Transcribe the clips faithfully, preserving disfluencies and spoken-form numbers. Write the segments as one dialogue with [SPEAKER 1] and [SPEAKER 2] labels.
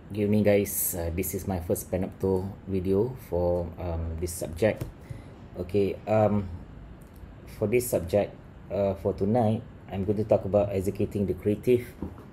[SPEAKER 1] Good evening, guys. Uh, this is my first Panopto video for um, this subject. Okay, um, for this subject, uh, for tonight, I'm going to talk about executing the creative.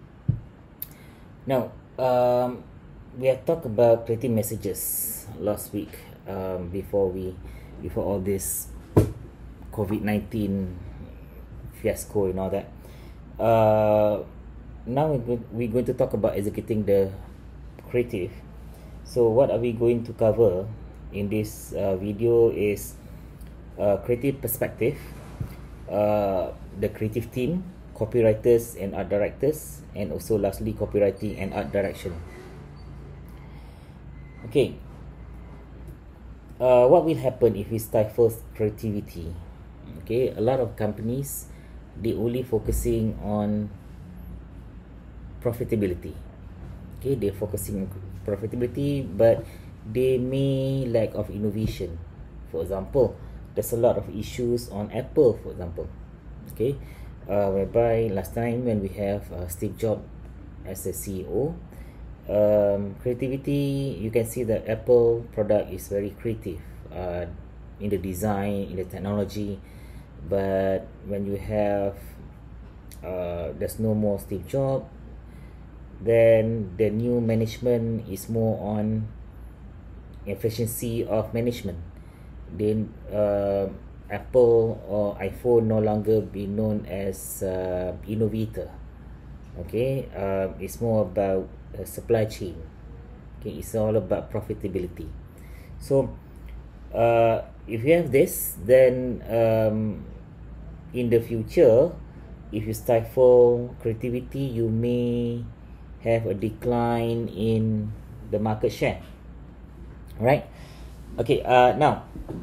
[SPEAKER 1] Now, um, we have talked about creative messages last week um, before we, before all this COVID nineteen fiasco and all that. Uh, now we're going, we're going to talk about executing the creative. So what are we going to cover in this uh, video is uh, creative perspective, uh, the creative team, copywriters and art directors, and also lastly copywriting and art direction. Okay, uh, what will happen if we stifle creativity? Okay, a lot of companies, they only focusing on profitability. Okay, they're focusing on profitability, but they may lack of innovation. For example, there's a lot of issues on Apple, for example. Okay, uh, whereby last time when we have uh, Steve Jobs as a C E O, um, creativity, you can see that Apple product is very creative uh, in the design, in the technology. But when you have uh, there's no more Steve Jobs, then the new management is more on efficiency of management. Then uh, Apple or iPhone no longer be known as uh, innovator. Okay, uh, it's more about uh, supply chain. Okay, it's all about profitability. So uh, if you have this, then um, in the future, if you stifle creativity, you may have a decline in the market share. Right? Okay, uh, now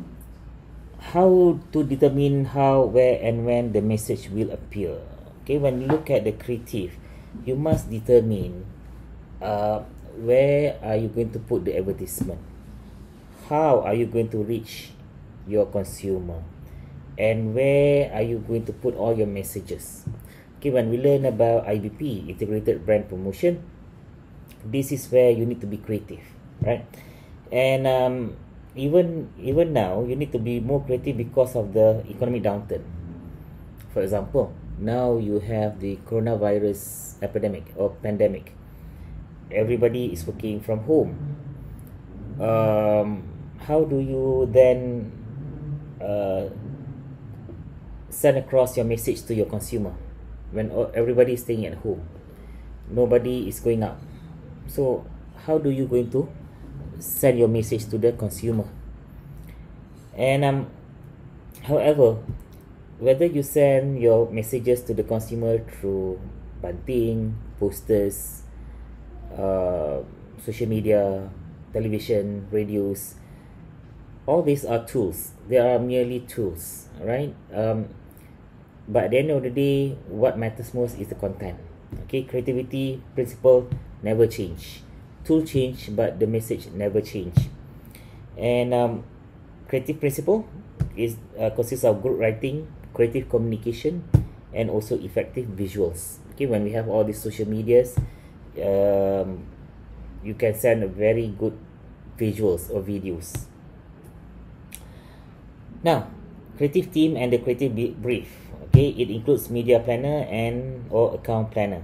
[SPEAKER 1] how to determine how, where and when the message will appear. Okay, when you look at the creative, you must determine uh, where are you going to put the advertisement, how are you going to reach your consumer, and where are you going to put all your messages. Okay, when we learn about I B P, integrated brand promotion, this is where you need to be creative, right? And um, even even now, you need to be more creative because of the economic downturn. For example, now you have the coronavirus epidemic or pandemic. Everybody is working from home. Um, how do you then uh, send across your message to your consumer when everybody is staying at home? Nobody is going out. So how do you going to send your message to the consumer? And um, however, whether you send your messages to the consumer through bunting, posters, uh, social media, television, radios, all these are tools. They are merely tools, right? Um, but at the end of the day, what matters most is the content. Okay, creativity principle never change. Tool change, but the message never change. And um, creative principle is uh, consists of good writing, creative communication, and also effective visuals. Okay, when we have all these social medias, um, you can send a very good visuals or videos. Now, creative team and the creative brief. Okay, it includes media planner and or account planner.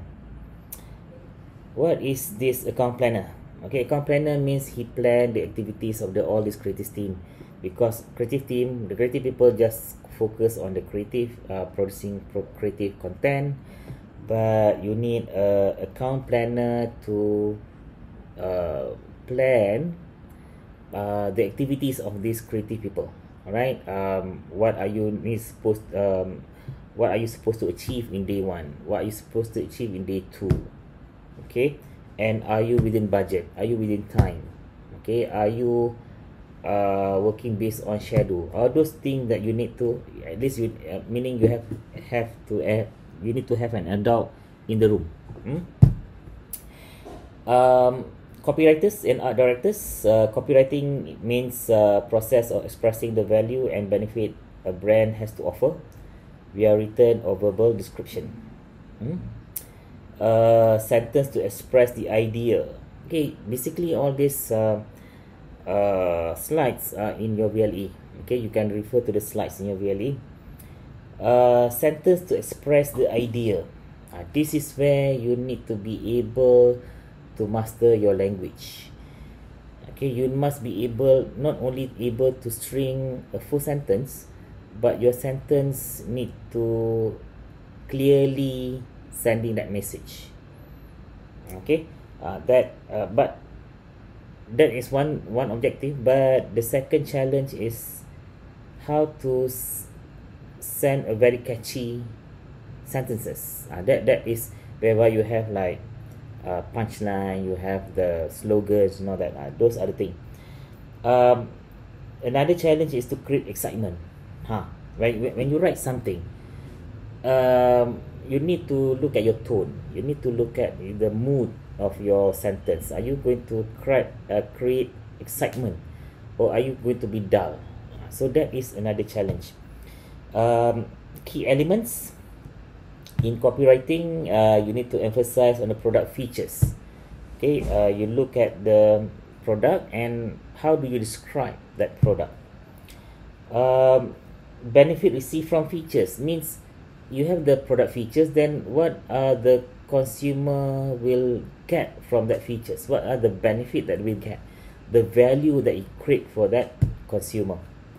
[SPEAKER 1] What is this account planner? Okay, account planner means he plan the activities of the all this creative team, because creative team, the creative people just focus on the creative uh, producing pro creative content, but you need a account planner to uh, plan uh, the activities of these creative people. All right, um, what are you need supposed um, what are you supposed to achieve in day one? What are you supposed to achieve in day two? Okay, and are you within budget? Are you within time? Okay, are you uh, working based on schedule? All those things that you need to, at least you uh, meaning you have have to uh, you need to have an adult in the room. Hmm? Um, copywriters and art directors. Uh, copywriting means uh, process of expressing the value and benefit a brand has to offer via written or verbal description. Hmm? Uh, sentence to express the idea, Okay, basically all these uh, uh, slides are in your V L E. Okay, you can refer to the slides in your V L E. Uh, sentence to express the idea. Uh, this is where you need to be able to master your language. Okay, you must be able, not only able to string a full sentence, but your sentence need to clearly sending that message. Okay, uh, that uh, but that is one one objective. But the second challenge is how to s- send a very catchy sentences. Uh, that that is whereby you have like uh, punchline, you have the slogans, you know that uh, those are the thing. Um, another challenge is to create excitement. Huh? When when you write something, um, you need to look at your tone. You need to look at the mood of your sentence. Are you going to create uh, create excitement, or are you going to be dull? So that is another challenge. Um, key elements in copywriting, uh, you need to emphasize on the product features. Okay, uh, you look at the product and how do you describe that product. Um, benefit received from features means you have the product features, then what are the consumer will get from that features? What are the benefit that we get? The value that you create for that consumer.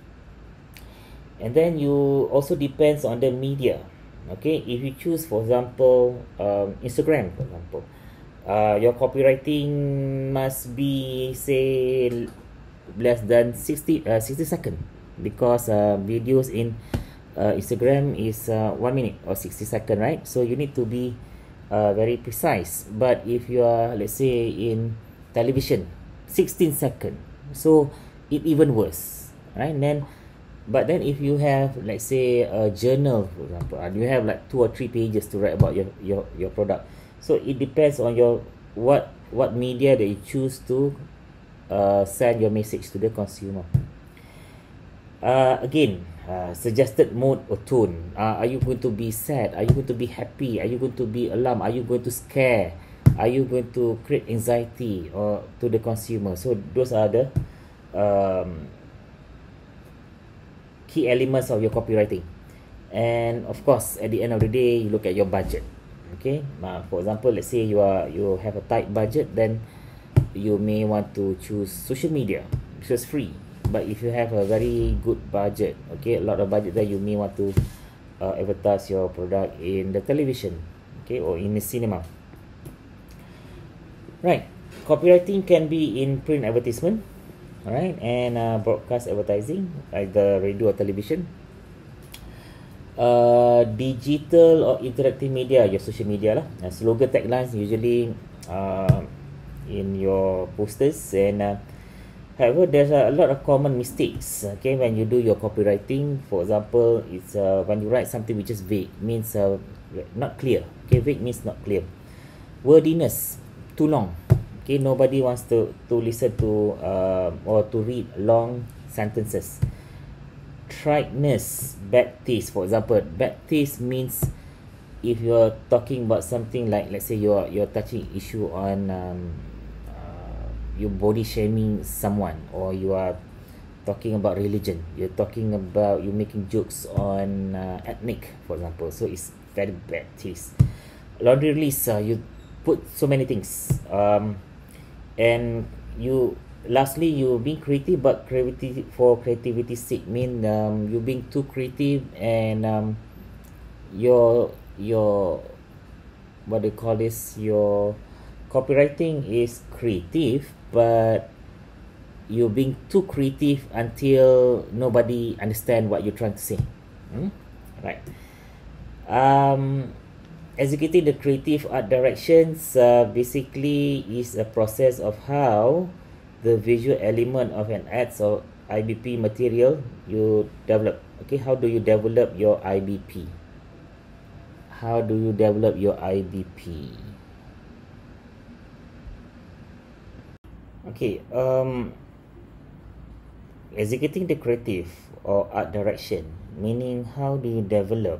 [SPEAKER 1] And then you also depends on the media. Okay, if you choose, for example, um, Instagram, for example, uh, your copywriting must be say less than sixty uh, sixty second, because uh, videos in uh, Instagram is uh, one minute or sixty second, right? So you need to be uh, very precise. But if you are, let's say, in television, sixteen second, so it even worse, right? And then but then if you have, let's say, a journal, for example, and you have like two or three pages to write about your your, your product, so it depends on your what what media that you choose to uh, send your message to the consumer. Uh, again, uh, suggested mode or tone. Uh, are you going to be sad? Are you going to be happy? Are you going to be alarmed? Are you going to scare? Are you going to create anxiety or to the consumer? So those are the um, key elements of your copywriting. And of course, at the end of the day, you look at your budget. Okay, uh, for example, let's say you are you have a tight budget, then you may want to choose social media because free. But if you have a very good budget, okay, a lot of budget, then you may want to uh, advertise your product in the television, okay, or in the cinema. Right, copywriting can be in print advertisement, all right, and uh, broadcast advertising like the radio or television, uh, digital or interactive media, your social media lah. Uh, slogan taglines usually uh, in your posters. And uh, however, there's a lot of common mistakes, okay, when you do your copywriting. For example, it's uh, when you write something which is vague, means uh, not clear. Okay, vague means not clear. Wordiness, too long. Okay, nobody wants to to listen to uh, or to read long sentences. Triteness, bad taste. For example, bad taste means if you're talking about something like, let's say, you're you're touching issue on um, uh, you body shaming someone, or you are talking about religion. You're talking about you making jokes on uh, ethnic, for example. So it's very bad taste. Laundry list, uh, you put so many things. Um, and you lastly you being creative, but creativity for creativity's sake mean um, you being too creative, and um, your your what do you call this, your copywriting is creative, but you being too creative until nobody understand what you're trying to say. Hmm? Right. um Executing the creative art directions uh, basically is a process of how the visual element of an ads or I B P material you develop. Okay, how do you develop your I B P? How do you develop your I B P? Okay, um, executing the creative or art direction, meaning how do you develop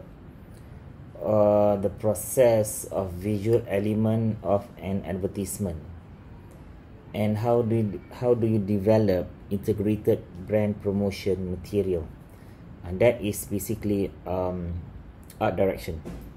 [SPEAKER 1] Uh, the process of visual element of an advertisement. and how do you, how do you develop integrated brand promotion material, and that is basically um, art direction.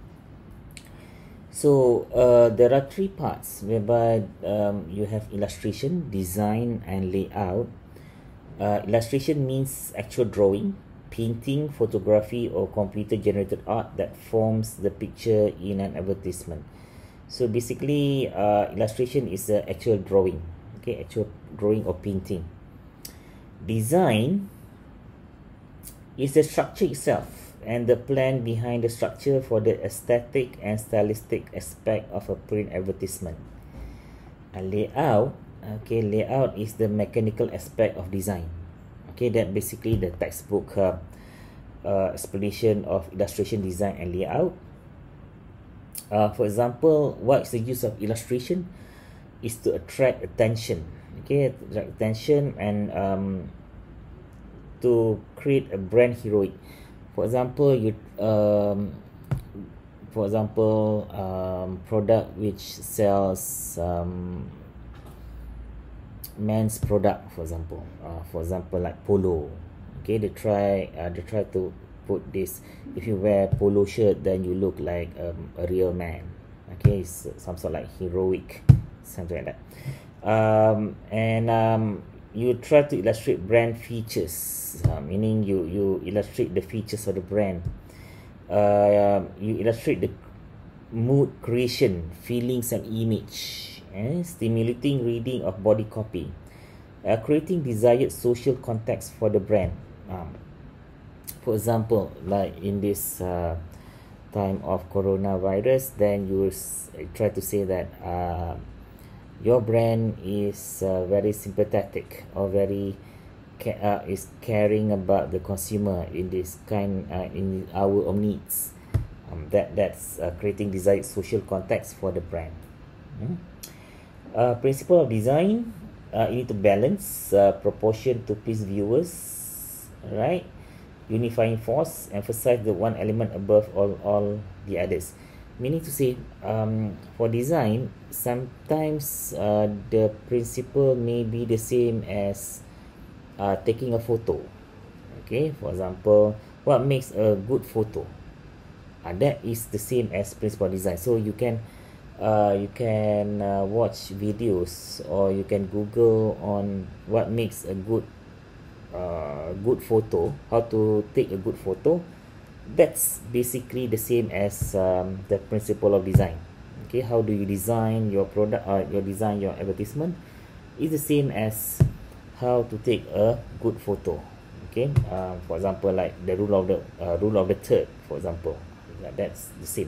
[SPEAKER 1] So uh, there are three parts whereby um, you have illustration, design, and layout. Uh, illustration means actual drawing, painting, photography, or computer generated art that forms the picture in an advertisement. So basically uh, illustration is the actual drawing, okay, actual drawing or painting. Design is the structure itself and the plan behind the structure for the aesthetic and stylistic aspect of a print advertisement. A layout, okay, layout is the mechanical aspect of design. Okay, that basically the textbook uh, uh, explanation of illustration, design, and layout. Uh, for example, what's the use of illustration? Is to attract attention. Okay, attract attention and um, to create a brand heroic. For example, you um, for example, um, product which sells um, men's product, for example, uh, for example like polo. Okay, they try uh, they try to put this, if you wear polo shirt then you look like um, a real man. Okay, it's some sort of like heroic, something like that. Um, and um, you try to illustrate brand features, uh, meaning you you illustrate the features of the brand. Uh, you illustrate the mood creation, feelings, and image, eh? Stimulating reading of body copy, uh, creating desired social context for the brand. Um, for example, like in this uh, time of coronavirus, then you s- try to say that uh, your brand is uh, very sympathetic or very ca- uh, is caring about the consumer in this kind uh, in our own needs. Um, that that's uh, creating desired social context for the brand. Mm. Uh, principle of design, uh, you need to balance uh, proportion to please viewers, right? Unifying force, emphasize the one element above all all the others. Meaning to say, um, for design, sometimes uh, the principle may be the same as uh, taking a photo. Okay, for example, what makes a good photo? Uh, that is the same as principle design. So you can uh, you can uh, watch videos or you can Google on what makes a good uh, good photo, how to take a good photo. That's basically the same as um, the principle of design. Okay, how do you design your product or your design your advertisement is the same as how to take a good photo. Okay, uh, for example, like the rule of the uh, rule of the third, for example, that's the same.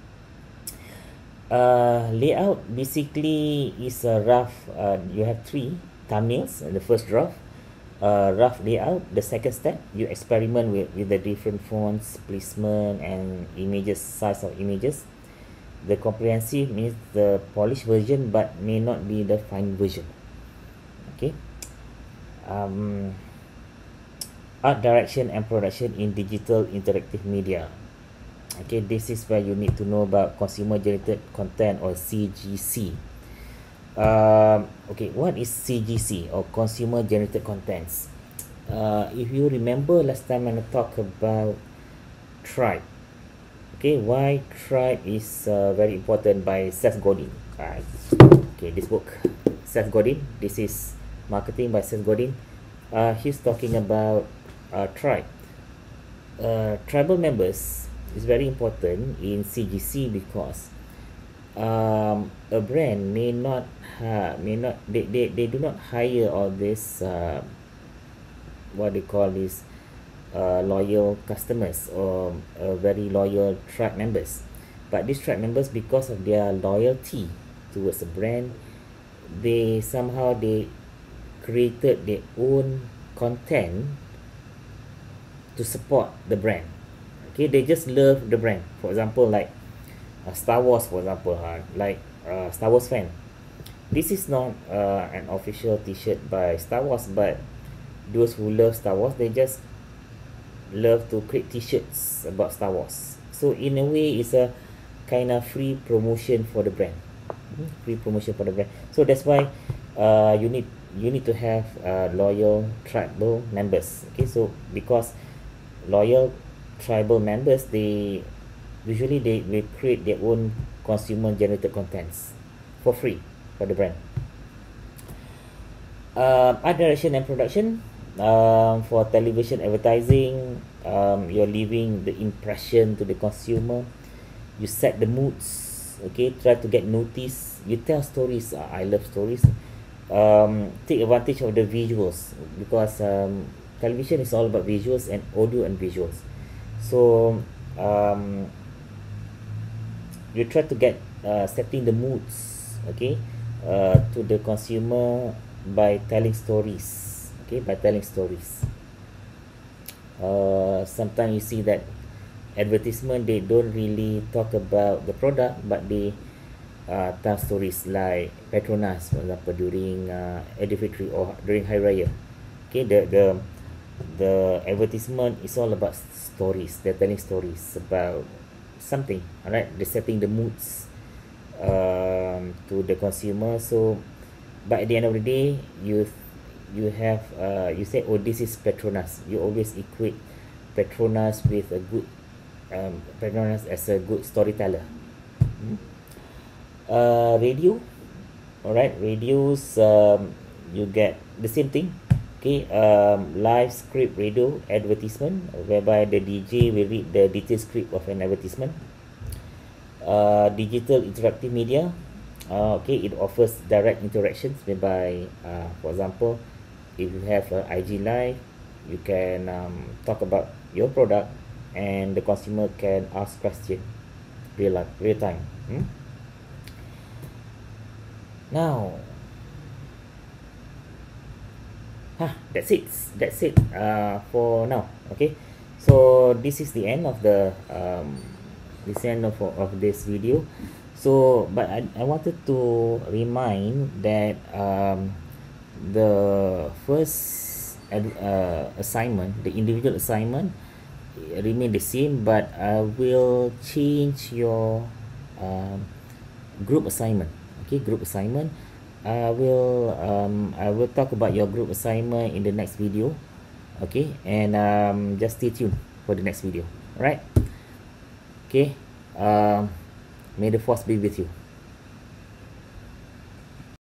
[SPEAKER 1] Uh, layout basically is a rough. Uh, you have three thumbnails in the first draft. Uh, rough layout. The second step, you experiment with, with the different fonts, placement, and images, size of images. The comprehensive means the polished version but may not be the final version. Okay. Um, art direction and production in digital interactive media. Okay, this is where you need to know about consumer generated content or C G C. Um, okay, what is C G C or consumer generated contents? Uh, if you remember last time when I talked about Tribe, okay, why Tribe is uh, very important by Seth Godin. Alright, okay, this book, Seth Godin. This is Marketing by Seth Godin. Uh, he's talking about uh, Tribe. Uh, tribal members is very important in C G C because um, a brand may not ha, may not they, they, they do not hire all this uh, what they call this uh, loyal customers or uh, very loyal tribe members, but these tribe members, because of their loyalty towards the brand, they somehow they created their own content to support the brand. Okay, they just love the brand. For example, like uh, Star Wars, for example, uh, like uh, Star Wars fan. This is not uh, an official T-shirt by Star Wars, but those who love Star Wars, they just love to create T-shirts about Star Wars. So in a way, it's a kind of free promotion for the brand. Free promotion for the brand. So that's why uh, you need you need to have uh, loyal tribal members. Okay, so because loyal tribal members, they usually they will create their own consumer generated contents for free for the brand. Uh, art direction and production, um, for television advertising, um, you're leaving the impression to the consumer. You set the moods. Okay, try to get noticed. You tell stories. uh, I love stories. Um, take advantage of the visuals, because um, television is all about visuals and audio and visuals. So um, you try to get uh, setting the moods, okay, uh, to the consumer by telling stories. Okay, by telling stories. Uh, sometimes you see that advertisement, they don't really talk about the product, but they uh, tell stories like Petronas, for example, during uh, Anniversary or during Hari Raya. Okay, the the the advertisement is all about stories. They're telling stories about something. All right, they're setting the moods um, to the consumer. So, but at the end of the day, you you have uh, you say, oh, this is Petronas. You always equate Petronas with a good um, Petronas as a good storyteller. Hmm? Uh, radio, all right, radios, um, you get the same thing. Okay, um, live script radio advertisement, whereby the D J will read the detailed script of an advertisement. Uh, digital interactive media, uh, okay, it offers direct interactions, whereby, uh, for example, if you have a I G live, you can um, talk about your product, and the consumer can ask question real life, real time. Hmm? Now, huh, that's it. That's it. Uh, for now. Okay. So this is the end of the um, this end of of this video. So, but I I wanted to remind that um, the first ad, uh, assignment, the individual assignment, remain the same, but I will change your um, group assignment. Okay, group assignment. I will um, I will talk about your group assignment in the next video. Okay, and um, just stay tuned for the next video. Alright. Okay. Um, may the force be with you.